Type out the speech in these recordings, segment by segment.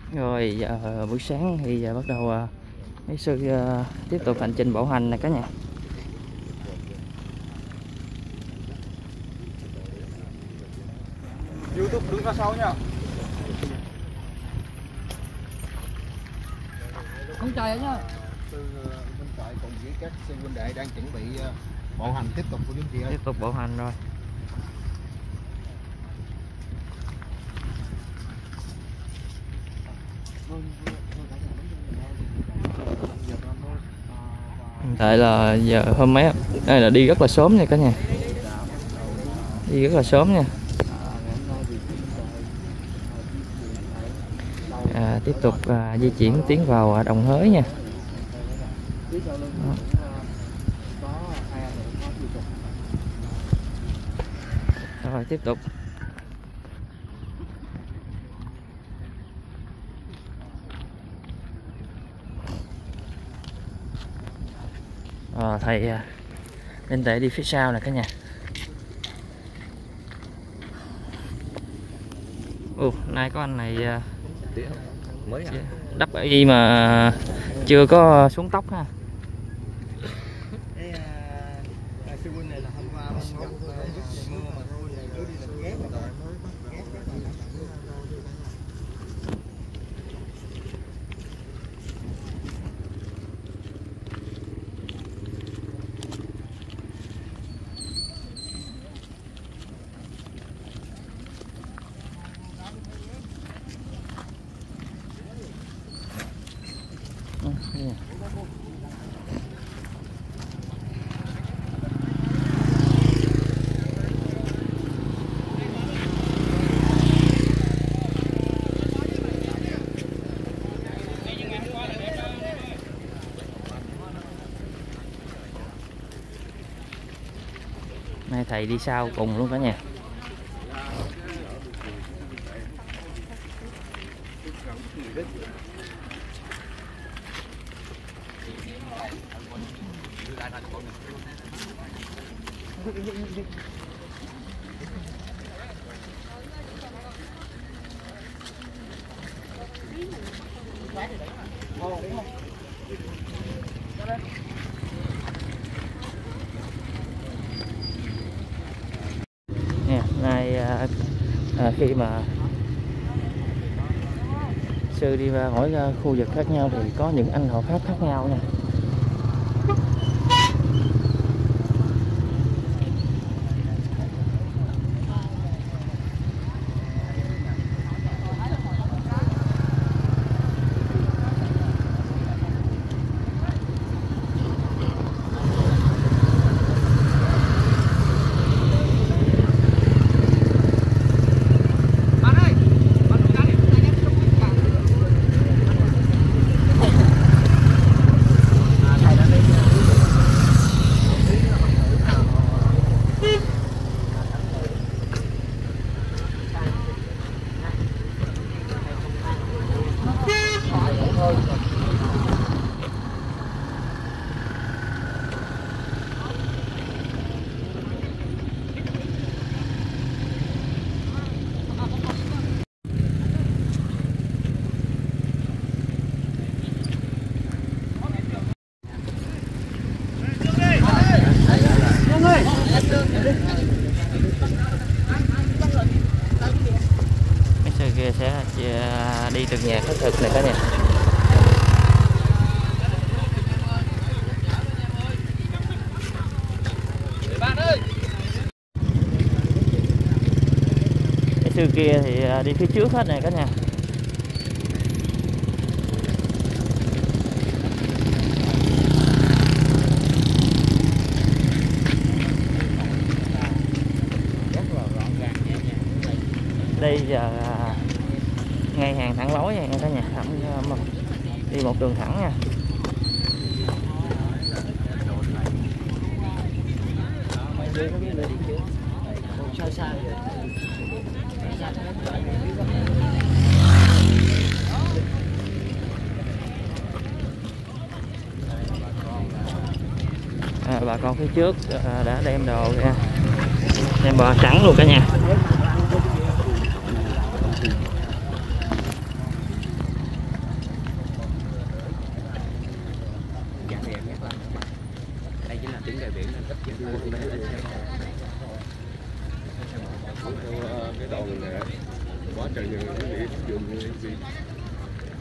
Rồi giờ buổi sáng thì giờ bắt đầu mấy sư tiếp tục hành trình bộ hành này cả nhà. YouTube đứng ra sau nha. Không trời nhá. Sư Minh Trại cùng với các sư huynh đệ đang chuẩn bị bộ hành tiếp tục của những chị ơi. Tiếp tục bộ hành rồi. Tại là giờ hôm mấy đây là đi rất là sớm nha cả nhà, đi rất là sớm nha. Tiếp tục di chuyển tiến vào Đồng Hới nha. Đó. Rồi tiếp tục. Thầy Linh Tệ đi phía sau nè cả nhà. Nay có anh này Mới đắp ở gì mà chưa có xuống tóc ha. sư huynh này là hôm qua gặp mưa mà thôi, cứ đi làm ghét rồi. Nay thầy đi sau cùng luôn cả nhà. Nay khi mà sư đi vào mỗi khu vực khác nhau thì có những anh hộ pháp khác nhau nha. Mấy sư kia sẽ đi từng nhà khất thực này cả nhà. Mấy sư kia thì đi phía trước hết này cả nhà. Đây giờ ngay hàng thẳng lối nha cả nhà, đi một đường thẳng nha. Bà con phía trước đã đem đồ ra, đem bò sẵn luôn cả nhà.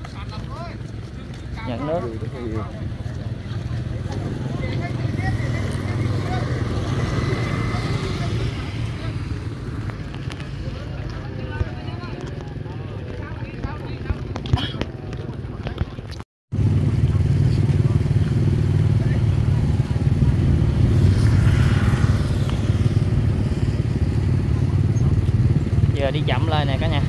Nhận nước. Giờ đi chậm lên nè cả nhà.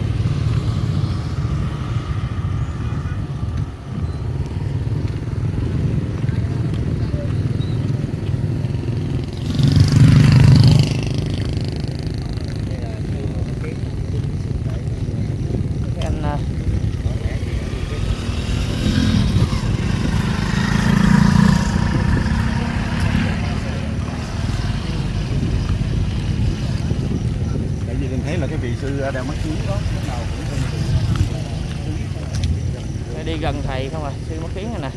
Thấy là cái vị sư đang mất kiến đó, lúc nào cũng đi gần thầy không à, sư mất kiến rồi nè.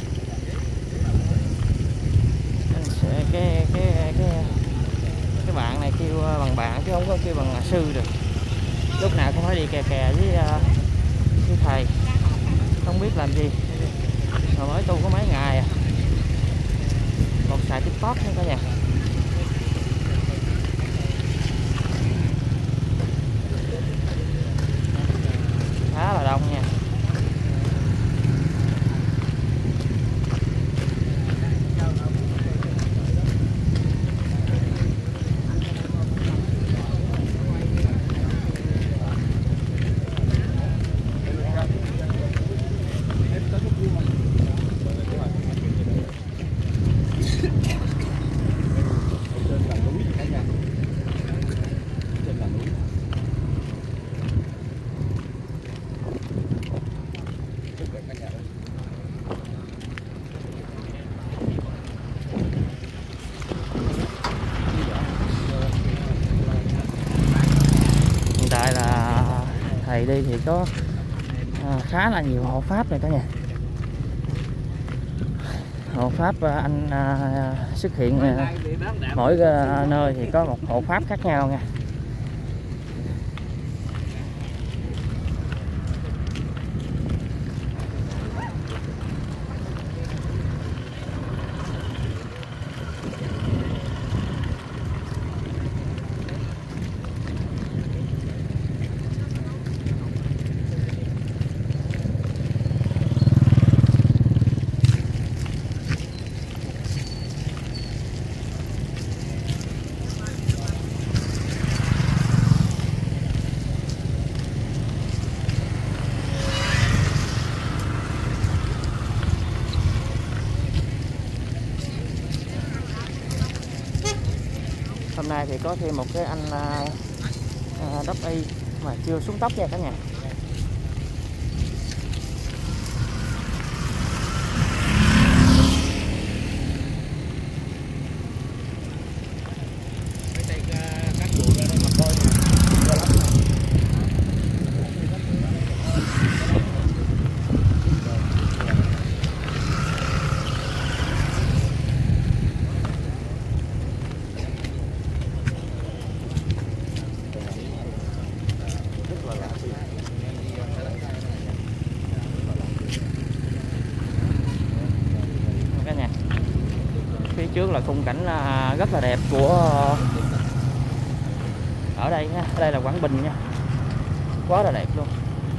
Cái bạn này kêu bằng bạn chứ không có kêu bằng sư được. Lúc nào cũng phải đi kè kè với thầy, không biết làm gì mà mới tu có mấy ngày à. Còn xài TikTok nữa cả nhà. Khá là đông nha. Tại là thầy đi thì có khá là nhiều hộ pháp này cả nhà. Hộ pháp anh xuất hiện mỗi nơi thì có một hộ pháp khác nhau nha. Hôm nay thì có thêm một cái anh đốc y mà chưa xuống tóc nha cả nhà. Phía trước là khung cảnh rất là đẹp của ở đây nha. Đây là Quảng Bình nha, quá là đẹp luôn.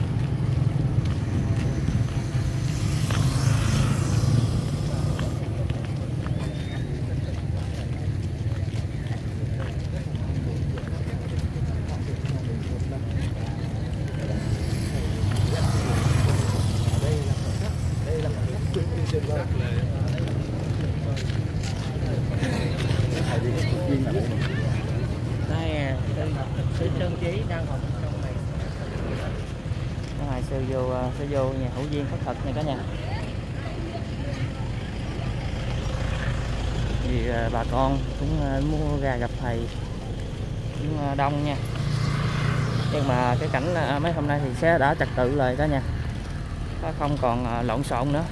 Đây sư Trân Trí đang học trong này. Sư vô nhà hữu duyên khất thực này cả nhà. Vì bà con cũng mua ra gặp thầy cũng đông nha. Nhưng mà cái cảnh mấy hôm nay thì sẽ đã trật tự rồi cả nhà, không còn lộn xộn nữa.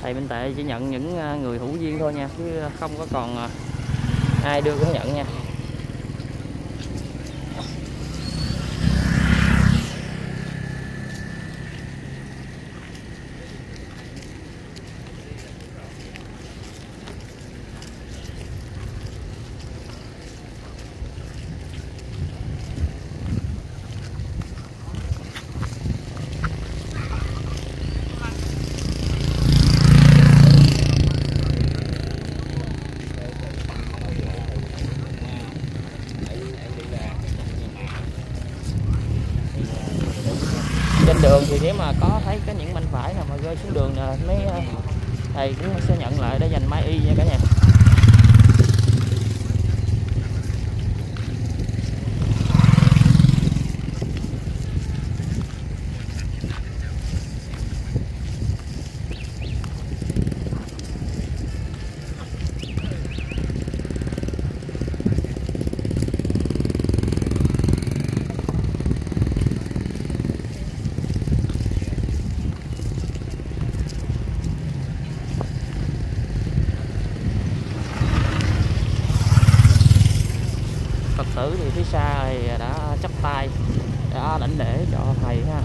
thầy Minh Tệ chỉ nhận những người hữu duyên thôi nha, chứ không có còn ai đưa cũng nhận nha. Trên đường thì nếu mà có thấy có những manh phải nào mà rơi xuống đường là mấy thầy cũng sẽ nhận lại để dành mai y nha cả nhà. Phật tử thì phía xa thì đã chắp tay đã đảnh lễ cho thầy ha.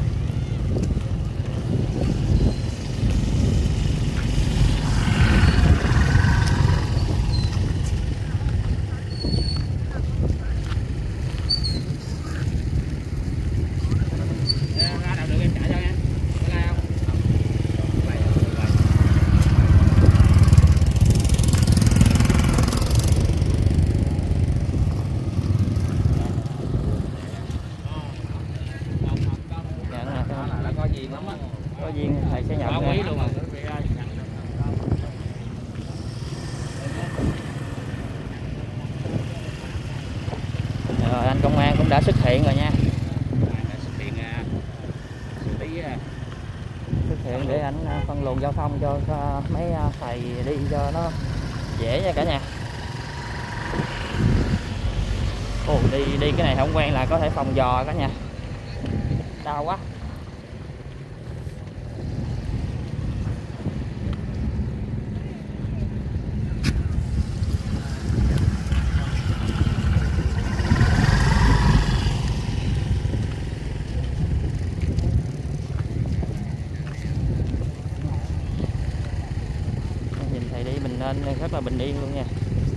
Có duyên thầy sẽ nhận nha. Luôn Rồi anh công an cũng đã xuất hiện rồi nha. Xuất hiện để anh phân luồng giao thông cho mấy thầy đi cho nó dễ nha cả nhà. Ồ, đi cái này không quen là có thể phòng giò cả nhà. Đau quá. Nhìn thầy đi mình nên rất là bình yên luôn nha.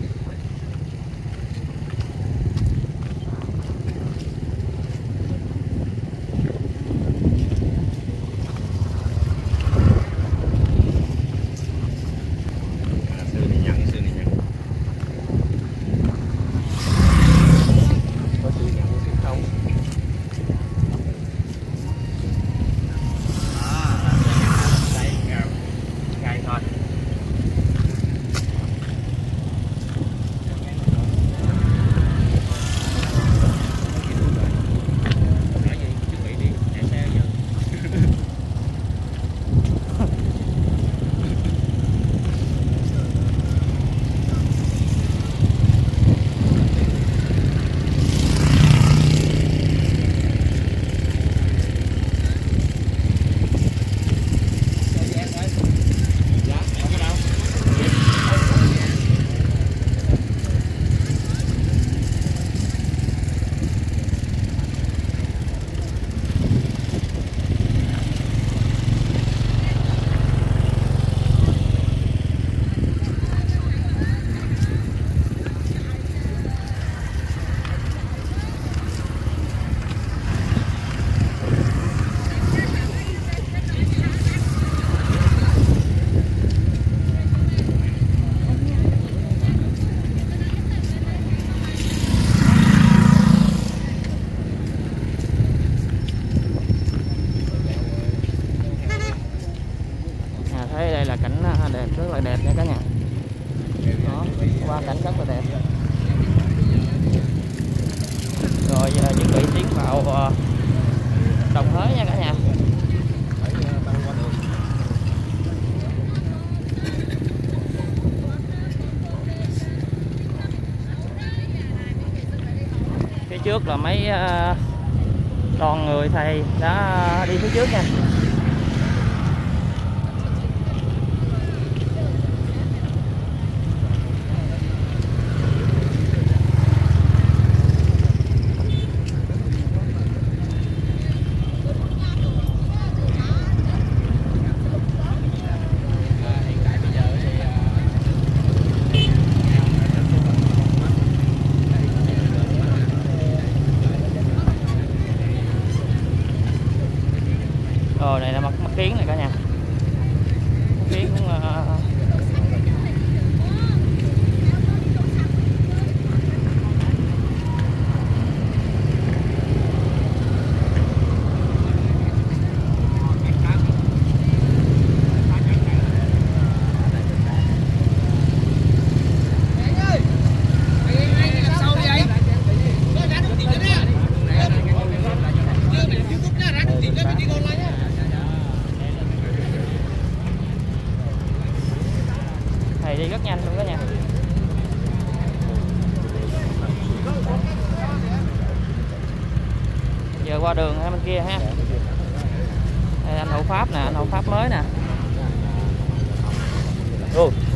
Thấy đây là cảnh đẹp, rất là đẹp nha cả nhà. Đó, qua cảnh rất là đẹp. Rồi chuẩn bị tiến vào Đồng Hới nha cả nhà. Phía trước là mấy đoàn người thầy đã đi phía trước nha. Thầy đi rất nhanh luôn đó nha. Giờ qua đường hai bên kia ha. Đây anh Hậu Pháp nè, anh Hậu Pháp mới nè.